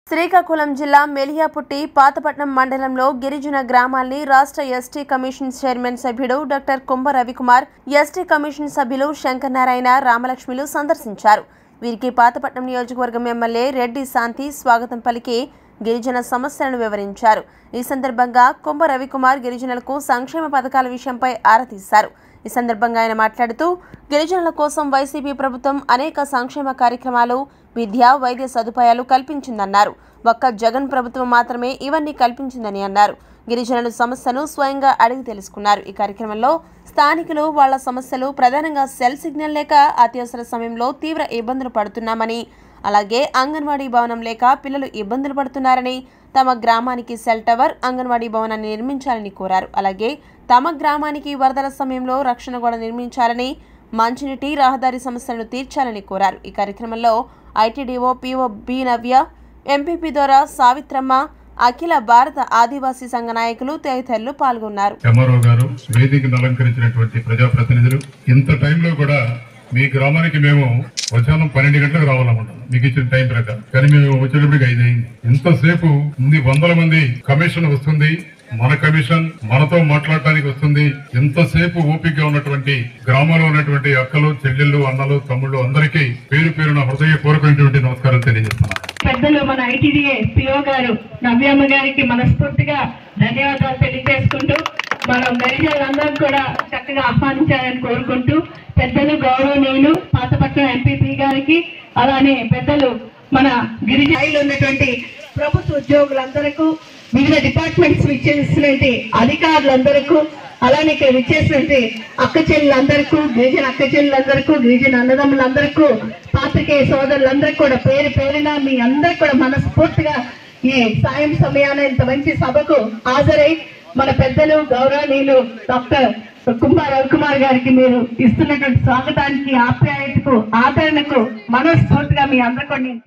శ్రీకాకుళం జిల్లా మెలియాపుట్టి పాతపట్నం మండలంలో గిరిజన గ్రామాల్ని రాష్ట్ర ఎస్టీ కమిషన్ చైర్మన్ సభ్యుడు doctor Kumbha Ravikumar, ST commission సభ్యులు శంకర్ నారాయణ, రామలక్ష్మిలు సందర్శించారు. వీరికి పాతపట్నం నియోజకవర్గం ఎమ్మెల్యే రెడ్డి శాంతి స్వాగతం పలికి గిరిజన సమస్యలను వివరించారు. ఈ సందర్భంగా కుంభ రవికుమార్ గిరిజనులకు సంక్షేమ పథకాల విషయంపై ఆరా తీశారు. ఈ సందర్భంగా ఆయన మాట్లాడుతూ గిరిజనుల కోసం వైసీపీ ప్రభుత్వం అనేక సంక్షేమ కార్యక్రమాలు, విద్య, వైద్య సదుపాయాలు కల్పించిందన్నారు. ఒక్క జగన్ ప్రభుత్వం మాత్రమే ఇవన్నీ కల్పించిందని అన్నారు. గిరిజనుల సమస్యను స్వయంగా అడిగి తెలుసుకున్నారు. ఈ కార్యక్రమంలో స్థానికులు వాళ్ల సమస్యలు ప్రధానంగా సెల్ సిగ్నల్ లేక అత్యవసర సమయంలో తీవ్ర ఇబ్బందులు పడుతున్నామని, అలాగే అంగన్వాడీ భవనం లేక పిల్లలు ఇబ్బందులు పడుతున్నారని, తమ గ్రామానికి సెల్ టవర్, అంగన్వాడీ భవనాన్ని నిర్మించాలని కోరారు. అలాగే తమ గ్రామానికి వరదల సమయంలో రక్షణ గోడ నిర్మించాలని, మంచినీటి, రహదారి సమస్యలను తీర్చాలని కోరారు. ఈ కార్యక్రమంలో ITDO PO B Navya, MPP ద్వారా సావిత్రమ్మ, అఖిల భారత ఆదివాసీ సంఘ నాయకులు తదితరులు పాల్గొన్నారు. వేదికను అలంకరించినటువంటి ప్రజాప్రతినిధులు, ఇంత టైంలో కూడా మీ గ్రామానికి మేము వచ్చాము 12 గంటలకు రావాలనుకుంటున్నాం మీకు ఇచ్చిన టైం ప్రకారం. కానీ మేము వచ్చేటప్పటికి 5 అయింది. ఇంతసేపు వందల మంది కమిషన్ వస్తుంది, మన కమిషన్ మనతో మాట్లాడటానికి వస్తుంది. ఎంతసేపు ఓపికగా ఉన్నటువంటి గ్రామంలో ఉన్నటువంటి అక్కలు, చెల్లెళ్ళు, అన్నలు, తమ్ముళ్ళు అందరికీ పేరు పేరున హృదయపూర్వకమైనటువంటి నమస్కారం తెలియజేస్తున్నాను. పెద్దలు మన ఐటీడీఏ పిఓ గారు నవ్యమ్మ గారికి మనస్ఫూర్తిగా ధన్యవాదాలు తెలియజేసుకుంటూ, మనం గిరిజనులందరం కూడా చక్కగా ఆహ్వానించాలని కోరుకుంటూ, పెద్దలు గౌరవనీయులు పాతపట్నం ఎంపీపీ గారికి, అలానే పెద్దలు మన గిరిజనులు ఉన్నటువంటి ప్రభుత్వ ఉద్యోగులందరికీ, వివిధ డిపార్ట్మెంట్స్ విచ్చేసినటువంటి అధికారులందరికీ, అలానే ఇక్కడ విచ్చేసినటువంటి అక్క చెల్లెలందరికీ, గిరిజన అక్క చెల్లెలందరికీ, గిరిజన అన్నదమ్ములందరికీ, పాత్రికేయ సోదరులందరికీ కూడా పేరు పేరున మీ అందరికి కూడా మనస్ఫూర్తిగా ఈ సాయం సమయాన్ని ఇంత మంచి సభకు హాజరై మన పెద్దలు గౌరవనీయులు డాక్టర్ కుంభ రవికుమార్ గారికి మీరు ఇస్తున్నటువంటి స్వాగతానికి, ఆప్యాయతకు, ఆదరణకు మనస్ఫూర్తిగా మీ అందరికీ